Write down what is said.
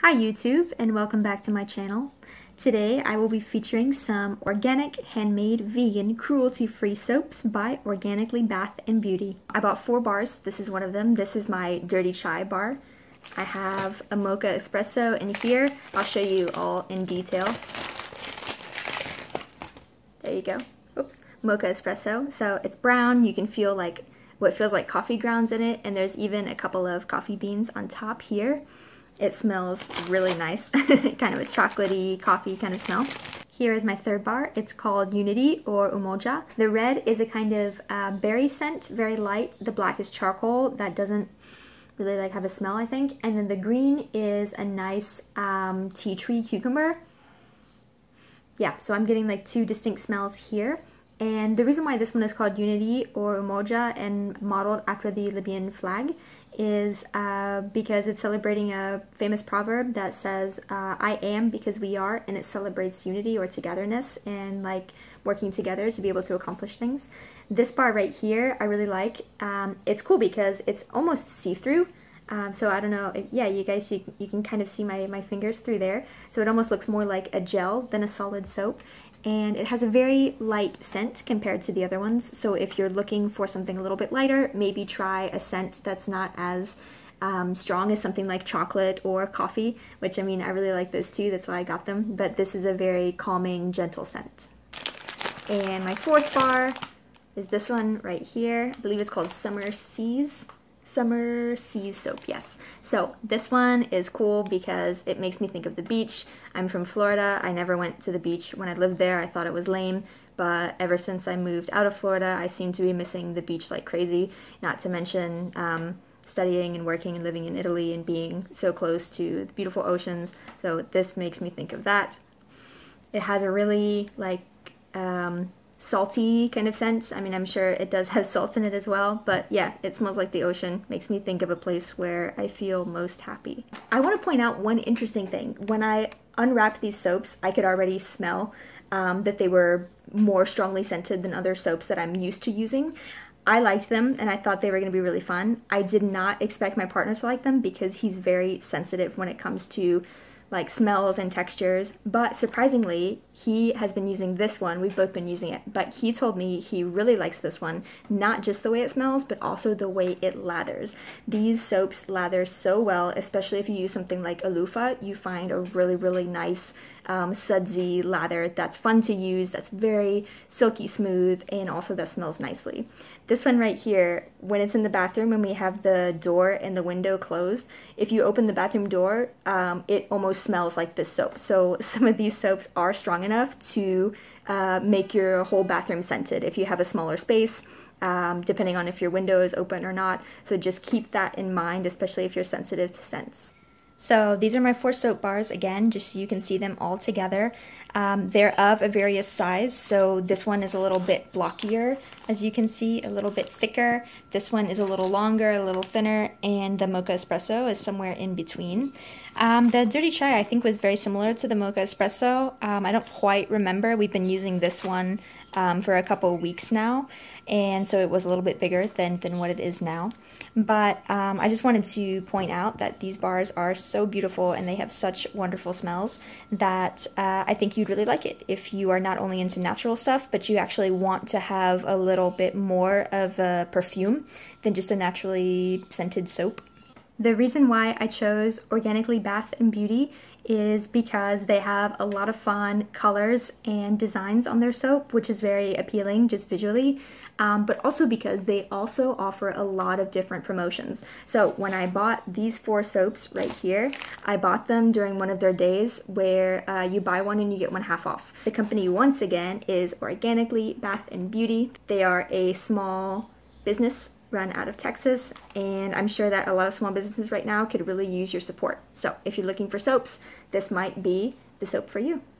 Hi YouTube, and welcome back to my channel. Today I will be featuring some organic, handmade, vegan, cruelty-free soaps by Organically Bath & Beauty. I bought 4 bars. This is one of them. This is my Dirty Chai bar. I have a Mocha Espresso in here. I'll show you all in detail. There you go. Oops. Mocha Espresso. So it's brown. You can feel like what feels like coffee grounds in it, and there's even a couple of coffee beans on top here. It smells really nice, kind of a chocolatey coffee kind of smell. Here is my third bar. It's called Unity or Umoja. The red is a kind of berry scent, very light. The black is charcoal. That doesn't really have a smell, I think. And then the green is a nice tea tree cucumber. Yeah, so I'm getting like 2 distinct smells here. And the reason why this one is called Unity or Umoja and modeled after the Libyan flag is because it's celebrating a famous proverb that says, I am because we are, and it celebrates unity or togetherness and like working together to be able to accomplish things. This bar right here I really like. It's cool because it's almost see-through. So I don't know, yeah, you guys, you can kind of see my fingers through there. So it almost looks more like a gel than a solid soap. And it has a very light scent compared to the other ones. So if you're looking for something a little bit lighter, maybe try a scent that's not as strong as something like chocolate or coffee, which I mean, I really like those too, that's why I got them. But this is a very calming, gentle scent. And my 4th bar is this one right here. I believe it's called Summer Seas soap, yes. So this one is cool because it makes me think of the beach. I'm from Florida. I never went to the beach when I lived there. I thought it was lame, but ever since I moved out of Florida, I seem to be missing the beach like crazy, not to mention studying and working and living in Italy and being so close to the beautiful oceans. So this makes me think of that. It has a really salty kind of scent. I mean, I'm sure it does have salt in it as well, but yeah, it smells like the ocean. Makes me think of a place where I feel most happy. I want to point out one interesting thing. When I unwrapped these soaps, I could already smell that they were more strongly scented than other soaps that I'm used to using. I liked them and I thought they were going to be really fun. I did not expect my partner to like them because he's very sensitive when it comes to like smells and textures, but surprisingly he has been using this one. We've both been using it, but he told me he really likes this one, not just the way it smells but also the way it lathers. These soaps lather so well, especially if you use something like a loofah. You find a really nice sudsy lather that's fun to use, that's very silky smooth, and also that smells nicely. This one right here, when it's in the bathroom and we have the door and the window closed, if you open the bathroom door, it almost smells like this soap. So some of these soaps are strong enough to make your whole bathroom scented if you have a smaller space, depending on if your window is open or not. So just keep that in mind, especially if you're sensitive to scents. So these are my 4 soap bars, again, just so you can see them all together. They're of a various size, so this one is a little bit blockier, as you can see, a little bit thicker. This one is a little longer, a little thinner, and the Mocha Espresso is somewhere in between. The Dirty Chai, I think, was very similar to the Mocha Espresso. I don't quite remember. We've been using this one for a couple of weeks now, and so it was a little bit bigger than what it is now. But I just wanted to point out that these bars are so beautiful and they have such wonderful smells that I think you'd really like it if you are not only into natural stuff, but you actually want to have a little bit more of a perfume than just a naturally scented soap. The reason why I chose Organically Bath & Beauty is because they have a lot of fun colors and designs on their soap, which is very appealing just visually, but also because they also offer a lot of different promotions. So when I bought these 4 soaps right here, I bought them during one of their days where you buy one and you get one half off. The company, once again, is Organically Bath & Beauty. They are a small business run out of Texas, and I'm sure that a lot of small businesses right now could really use your support. So if you're looking for soaps, this might be the soap for you.